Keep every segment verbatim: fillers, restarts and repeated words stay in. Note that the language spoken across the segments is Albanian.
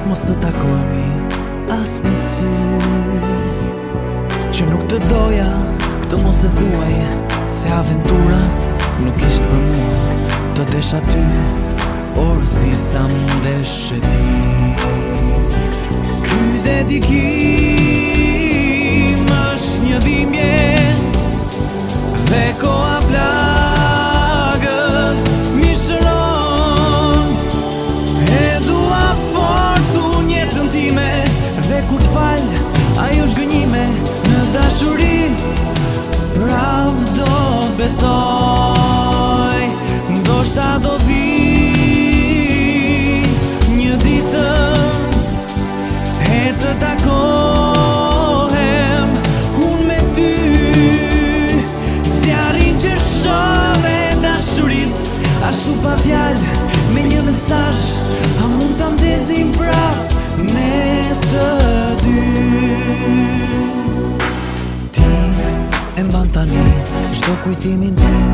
mos të takojmi as me sy, që nuk të doja, këtë mos e thuaj, se aventura nuk ishtë për mua. Të desh aty, orës disa më desh e ti. Ky dedikim është një dhimbje dhe koha plagët mi shëron. E dua fort unë jetën time, dhe kur t'fal ajo shgënjime në dashuri, prav do besoj, ndoshta do vi një ditë e të takohem unë me ty. Si arrin që shove dashuris, ashtu pa fjallë, me një mesazh, a mund ta ndezim prap ne të dy. Ti e mban tani çdo kujtimin tim,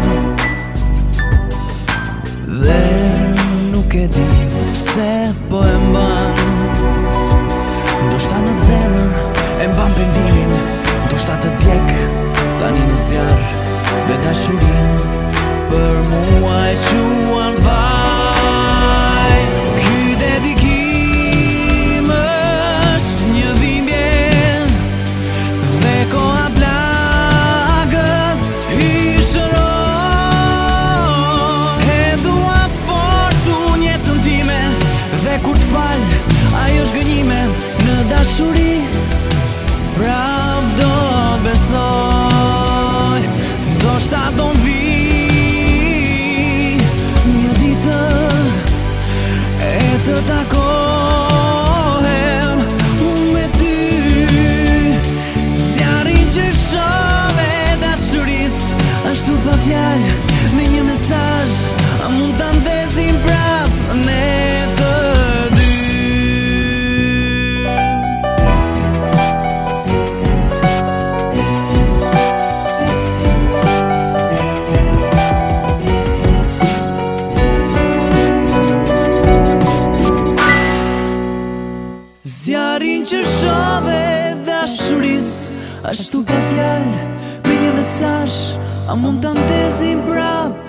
dhe nuk e di pse po e mban. Ndoshta në zemër e mban pendimin, ndoshta të djeg tani në zjarr, dhe dashurin për mua e quan vaj. Ky dedikim është një dhimbje dhe koha plagët i shëron. E dua fort unë jetën time, dhe kur t'fal ajo shgënjime në dashuri, prav do besoj, ndoshta do vi një ditë e të takohem unë me ty. Si arrin që shove dashuris, ashtu pa fjallë, me një mesazh, a mund ta ndezim prap ne të dy. Zjarin që shove dashuris, ashtu pa fjallë, me një mesazh, a mund ta ndezim prap